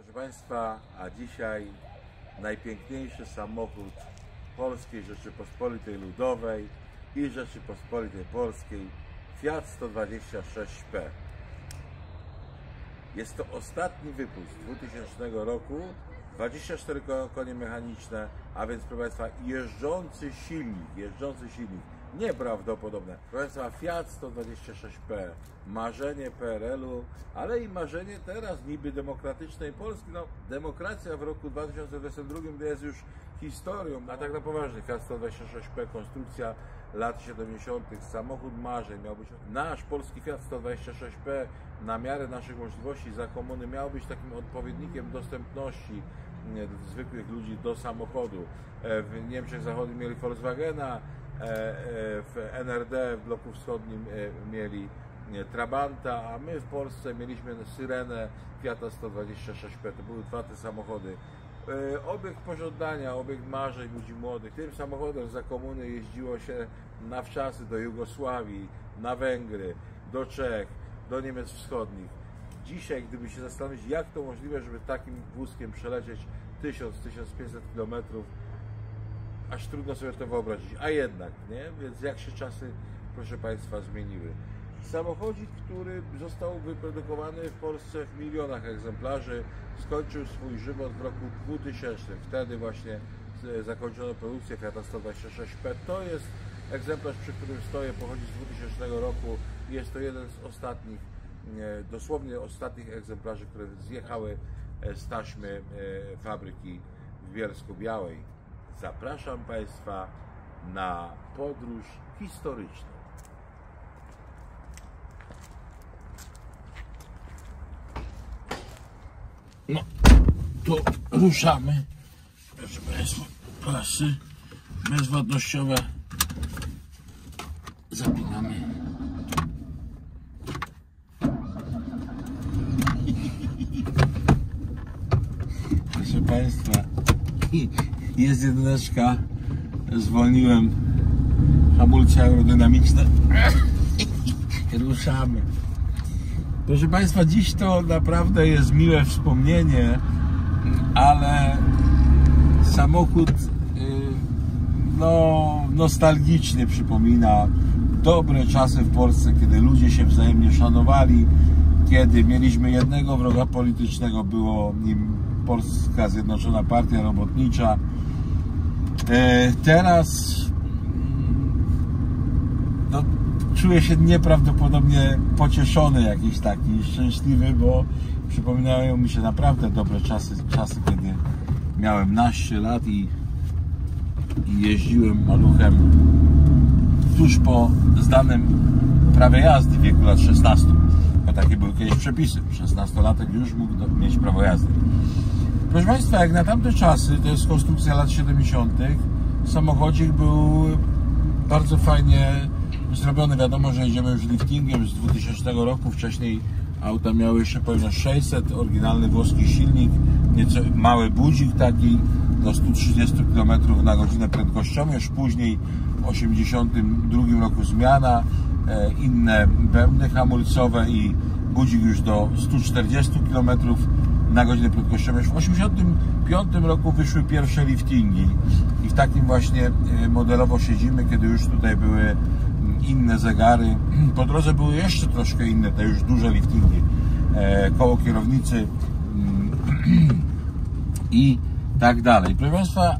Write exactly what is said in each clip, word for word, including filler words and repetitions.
Proszę Państwa, a dzisiaj najpiękniejszy samochód Polskiej Rzeczypospolitej Ludowej i Rzeczypospolitej Polskiej Fiat sto dwadzieścia sześć P. Jest to ostatni wypust dwutysięcznego roku, dwadzieścia cztery konie mechaniczne, a więc proszę Państwa jeżdżący silnik, jeżdżący silnik, nieprawdopodobne. Proszę Państwa, Fiat sto dwadzieścia sześć P, marzenie P R L-u, ale i marzenie teraz niby demokratycznej Polski. No, demokracja w roku dwa tysiące dwudziestym drugim jest już historią, a tak na poważnie. Fiat sto dwadzieścia sześć P, konstrukcja lat siedemdziesiątych, samochód marzeń, miał być nasz polski Fiat sto dwadzieścia sześć P na miarę naszych możliwości za komuny, miał być takim odpowiednikiem dostępności zwykłych ludzi do samochodu. W Niemczech Zachodnich mieli Volkswagena, w N R D, w bloku wschodnim mieli Trabanta, a my w Polsce mieliśmy Syrenę Fiata sto dwadzieścia sześć P. To były dwa te samochody. Obiekt pożądania, obiekt marzeń ludzi młodych. Tym samochodem za komuny jeździło się na wczasy do Jugosławii, na Węgry, do Czech, do Niemiec Wschodnich. Dzisiaj, gdyby się zastanowić, jak to możliwe, żeby takim wózkiem przelecieć tysiąc do tysiąca pięciuset kilometrów, aż trudno sobie to wyobrazić. A jednak, nie? Więc jak się czasy, proszę Państwa, zmieniły. Samochodzik, który został wyprodukowany w Polsce w milionach egzemplarzy, skończył swój żywot w roku dwutysięcznym. Wtedy właśnie zakończono produkcję Fiata sto dwadzieścia sześć P. To jest egzemplarz, przy którym stoję, pochodzi z dwutysięcznego roku. Jest to jeden z ostatnich, dosłownie ostatnich egzemplarzy, które zjechały z taśmy fabryki w Bielsku-Białej. Zapraszam Państwa na podróż historyczną. No, to ruszamy. Proszę Państwa, pasy bezwładnościowe zapinamy. Proszę Państwa, jest jedyneczka, zwolniłem hamulce aerodynamiczne. Ruszamy. Proszę Państwa, dziś to naprawdę jest miłe wspomnienie, ale samochód no, nostalgicznie przypomina dobre czasy w Polsce, kiedy ludzie się wzajemnie szanowali, kiedy mieliśmy jednego wroga politycznego, było nim Polska Zjednoczona Partia Robotnicza. Teraz no, czuję się nieprawdopodobnie pocieszony, jakiś taki szczęśliwy, bo przypominają mi się naprawdę dobre czasy, czasy, kiedy miałem naście lat i, i jeździłem maluchem tuż po zdanym prawie jazdy w wieku lat szesnastu. Bo takie były kiedyś przepisy. szesnastolatek już mógł mieć prawo jazdy. Proszę Państwa, jak na tamte czasy, to jest konstrukcja lat siedemdziesiątych, samochodzik był bardzo fajnie zrobiony. Wiadomo, że jedziemy już liftingiem z dwutysięcznego roku. Wcześniej auta miały jeszcze pewnie sześćset, oryginalny włoski silnik, nieco mały budzik taki do stu trzydziestu kilometrów na godzinę prędkością. Już później w osiemdziesiątym drugim roku zmiana, e, inne bębny hamulcowe i budzik już do stu czterdziestu kilometrów na godzinę prędkością. Już w osiemdziesiątym piątym roku wyszły pierwsze liftingi i w takim właśnie modelowo siedzimy, kiedy już tutaj były inne zegary. Po drodze były jeszcze troszkę inne, te już duże liftingi, e, koło kierownicy i tak dalej. Proszę Państwa,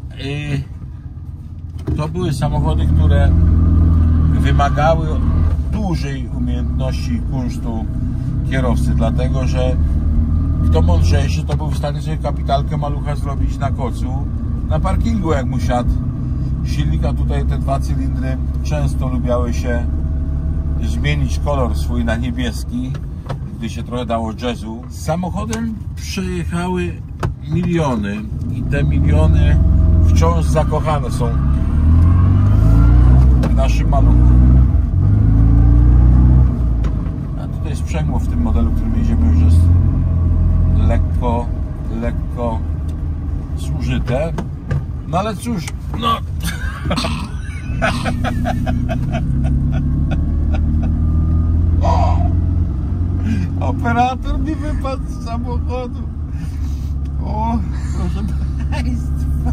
e, to były samochody, które wymagały dużej umiejętności i kunsztu kierowcy, dlatego że kto mądrzejszy, to był w stanie sobie kapitalkę malucha zrobić na kocu, na parkingu, jak mu siadł silnika. Tutaj te dwa cylindry często lubiały się zmienić kolor swój na niebieski, gdy się trochę dało jazzu. Z samochodem przejechały miliony i te miliony wciąż zakochane są w naszym maluchu. A tutaj sprzęgło w tym modelu, którym jedziemy, już jest lekko, lekko zużyte. No ale cóż, no... Operator mi wypadł z samochodu. Proszę Państwa.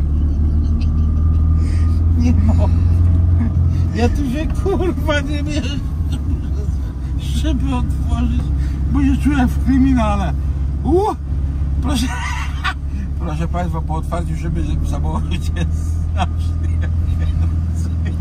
Nie mogę. Ja tu się kurwa nie mierzę. Żeby otworzyć, bo się czuję w kryminale. Uh, proszę, proszę Państwa, po otwarciu szyby w samochodzie strasznie więcej.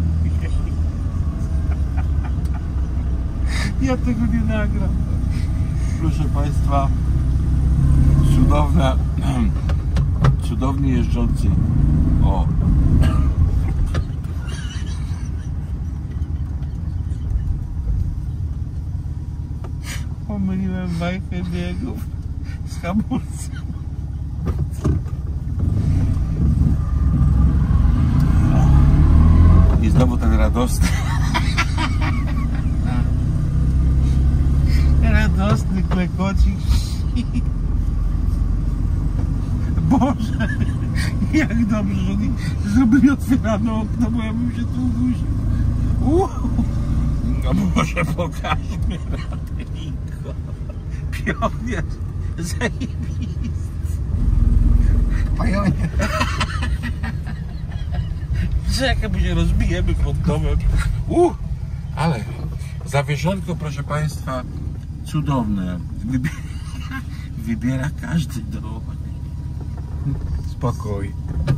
Ja tego nie nagram. Proszę Państwa, cudowna, cudownie jeżdżący. O. Pomyliłem bajkę biegów z hamulcem. I znowu ten radosny. Radosny klekocik. Boże, jak dobrze, że oni zrobili otwierane okno, bo ja bym się tu udusił. Uh. No może pokażmy radyjko. Pionier zajebisty. Pionie. Czekaj, bo się rozbijemy pod domem. Uh, ale zawieszonko, proszę Państwa, cudowne. Wybiera, wybiera każdy dom. Spokój.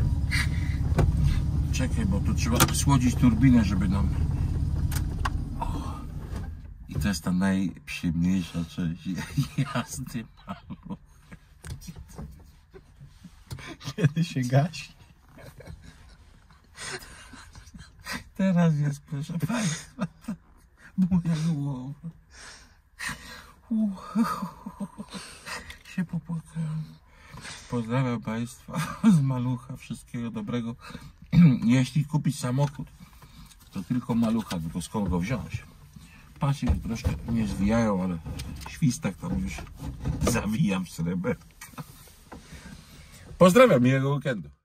Czekaj, bo tu trzeba słodzić turbinę, żeby nam... O. I to jest ta najprzyjemniejsza część jazdy maluch. Kiedy się gasi. Teraz jest, proszę Państwa, moja głowa. Się popłakałem. Pozdrawiam Państwa z Malucha. Wszystkiego dobrego. Jeśli kupić samochód, to tylko Malucha, tylko skąd go wziąć? Patrzcie, troszkę nie zwijają, ale świstak tam już zawijam w sreberka. Pozdrawiam, miłego weekendu.